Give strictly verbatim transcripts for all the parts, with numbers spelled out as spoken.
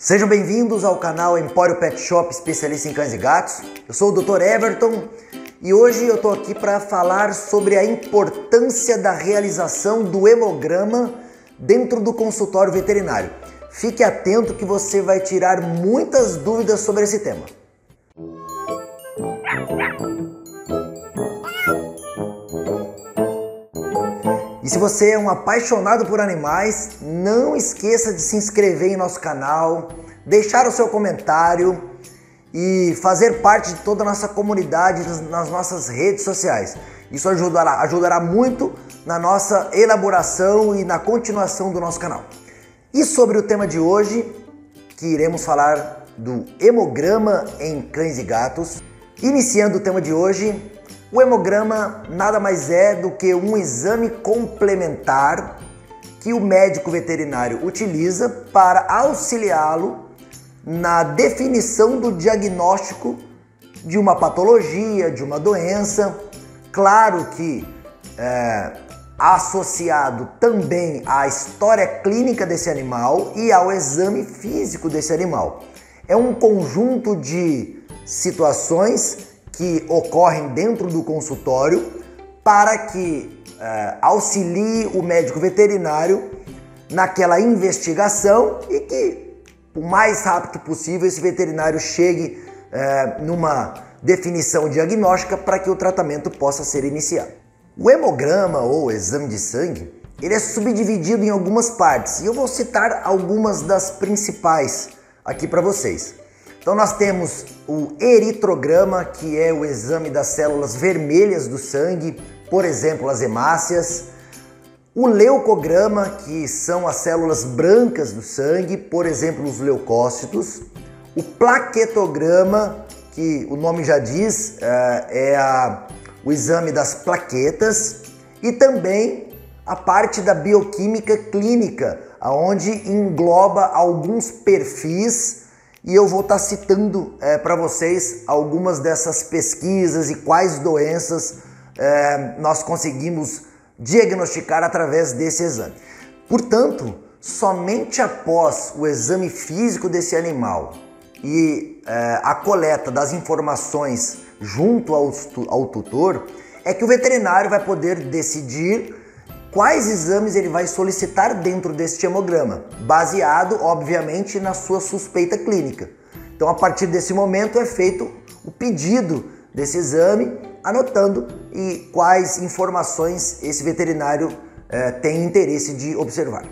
Sejam bem-vindos ao canal Empório Pet Shop, especialista em cães e gatos. Eu sou o doutor Everton e hoje eu estou aqui para falar sobre a importância da realização do hemograma dentro do consultório veterinário. Fique atento que você vai tirar muitas dúvidas sobre esse tema. E se você é um apaixonado por animais, não esqueça de se inscrever em nosso canal, deixar o seu comentário e fazer parte de toda a nossa comunidade nas nossas redes sociais. Isso ajudará, ajudará muito na nossa elaboração e na continuação do nosso canal. E sobre o tema de hoje, que iremos falar do hemograma em cães e gatos. Iniciando o tema de hoje, o hemograma nada mais é do que um exame complementar que o médico veterinário utiliza para auxiliá-lo na definição do diagnóstico de uma patologia, de uma doença. Claro que é, associado também à história clínica desse animal e ao exame físico desse animal. É um conjunto de situações que ocorrem dentro do consultório para que é, auxilie o médico veterinário naquela investigação e que o mais rápido possível esse veterinário chegue é, numa definição diagnóstica para que o tratamento possa ser iniciado. O hemograma ou exame de sangue, ele é subdividido em algumas partes e eu vou citar algumas das principais aqui para vocês. Então nós temos o eritrograma, que é o exame das células vermelhas do sangue, por exemplo, as hemácias. O leucograma, que são as células brancas do sangue, por exemplo, os leucócitos. O plaquetograma, que o nome já diz, é a, o exame das plaquetas. E também a parte da bioquímica clínica, onde engloba alguns perfis. E eu vou estar citando é, para vocês algumas dessas pesquisas e quais doenças é, nós conseguimos diagnosticar através desse exame. Portanto, somente após o exame físico desse animal e é, a coleta das informações junto ao, ao tutor, é que o veterinário vai poder decidir quais exames ele vai solicitar dentro deste hemograma, baseado, obviamente, na sua suspeita clínica. Então, a partir desse momento é feito o pedido desse exame, anotando e quais informações esse veterinário eh, tem interesse de observar.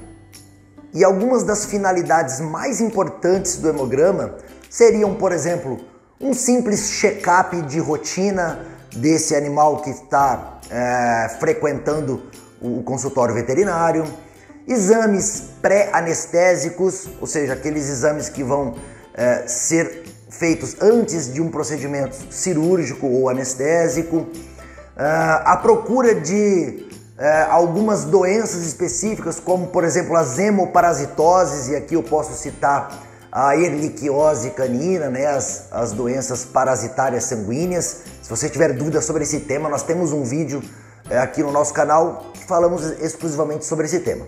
E algumas das finalidades mais importantes do hemograma seriam, por exemplo, um simples check-up de rotina desse animal que está eh, frequentando o consultório veterinário, exames pré-anestésicos, ou seja, aqueles exames que vão é, ser feitos antes de um procedimento cirúrgico ou anestésico, a procura de é, algumas doenças específicas, como por exemplo as hemoparasitoses, e aqui eu posso citar a erliquiose canina, né, as, as doenças parasitárias sanguíneas. Se você tiver dúvidas sobre esse tema, nós temos um vídeo aqui no nosso canal que falamos exclusivamente sobre esse tema.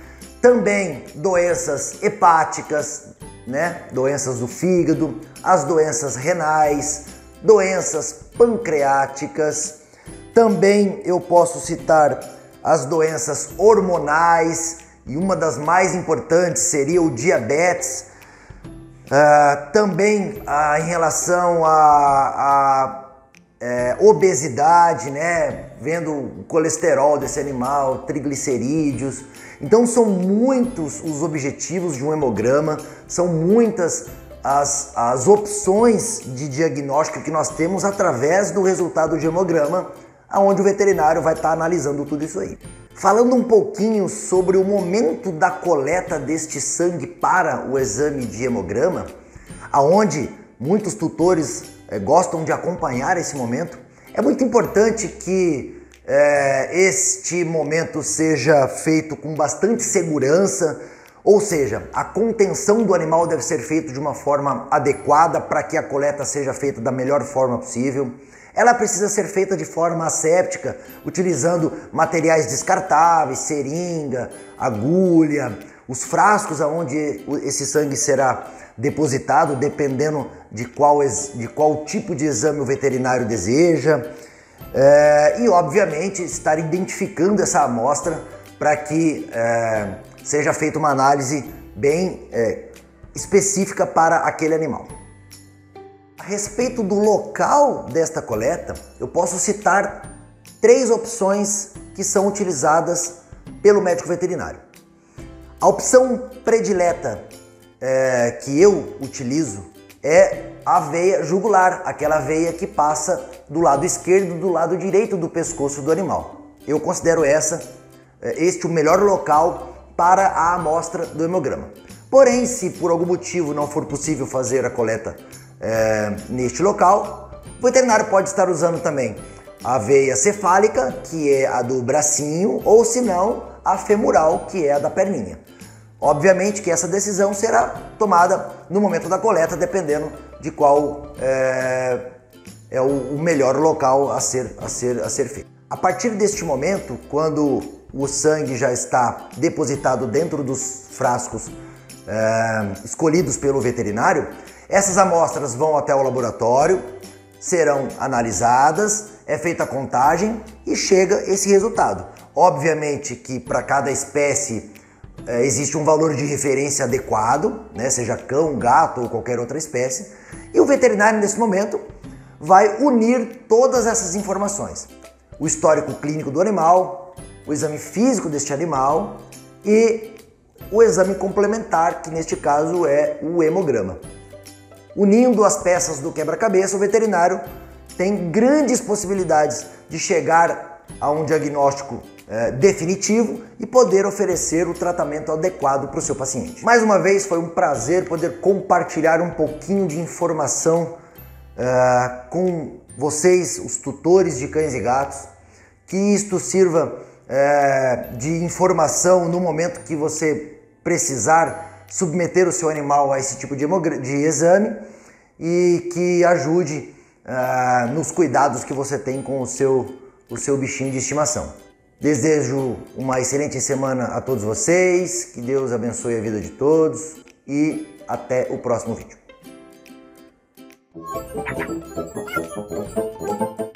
Também doenças hepáticas, né? Doenças do fígado, as doenças renais, doenças pancreáticas. Também eu posso citar as doenças hormonais e uma das mais importantes seria o diabetes. Uh, também uh, em relação a, a É, obesidade, né? Vendo o colesterol desse animal, triglicerídeos. Então são muitos os objetivos de um hemograma, são muitas as, as opções de diagnóstico que nós temos através do resultado de hemograma, onde o veterinário vai estar analisando tudo isso aí. Falando um pouquinho sobre o momento da coleta deste sangue para o exame de hemograma, aonde muitos tutores gostam de acompanhar esse momento, é muito importante que é, este momento seja feito com bastante segurança, ou seja, a contenção do animal deve ser feita de uma forma adequada para que a coleta seja feita da melhor forma possível. Ela precisa ser feita de forma asséptica, utilizando materiais descartáveis, seringa, agulha, os frascos aonde esse sangue será depositado, dependendo de qual, de qual tipo de exame o veterinário deseja, é, e obviamente estar identificando essa amostra para que é, seja feita uma análise bem é, específica para aquele animal. A respeito do local desta coleta, eu posso citar três opções que são utilizadas pelo médico veterinário. A opção predileta é, que eu utilizo é a veia jugular, aquela veia que passa do lado esquerdo e do lado direito do pescoço do animal. Eu considero essa, este o melhor local para a amostra do hemograma. Porém, se por algum motivo não for possível fazer a coleta é, neste local, o veterinário pode estar usando também a veia cefálica, que é a do bracinho, ou se não, a femoral, que é a da perninha. Obviamente que essa decisão será tomada no momento da coleta, dependendo de qual é, é o, o melhor local a ser, a, ser, a ser feito. A partir deste momento, quando o sangue já está depositado dentro dos frascos é, escolhidos pelo veterinário, essas amostras vão até o laboratório, serão analisadas, é feita a contagem e chega esse resultado. Obviamente que para cada espécie é, existe um valor de referência adequado, né, seja cão, gato ou qualquer outra espécie, e o veterinário nesse momento vai unir todas essas informações. O histórico clínico do animal, o exame físico deste animal e o exame complementar, que neste caso é o hemograma. Unindo as peças do quebra-cabeça, o veterinário tem grandes possibilidades de chegar a um diagnóstico é, definitivo e poder oferecer o tratamento adequado para o seu paciente. Mais uma vez, foi um prazer poder compartilhar um pouquinho de informação é, com vocês, os tutores de cães e gatos, que isto sirva é, de informação no momento que você precisar submeter o seu animal a esse tipo de, de exame e que ajude uh, nos cuidados que você tem com o seu, o seu bichinho de estimação. Desejo uma excelente semana a todos vocês, que Deus abençoe a vida de todos e até o próximo vídeo.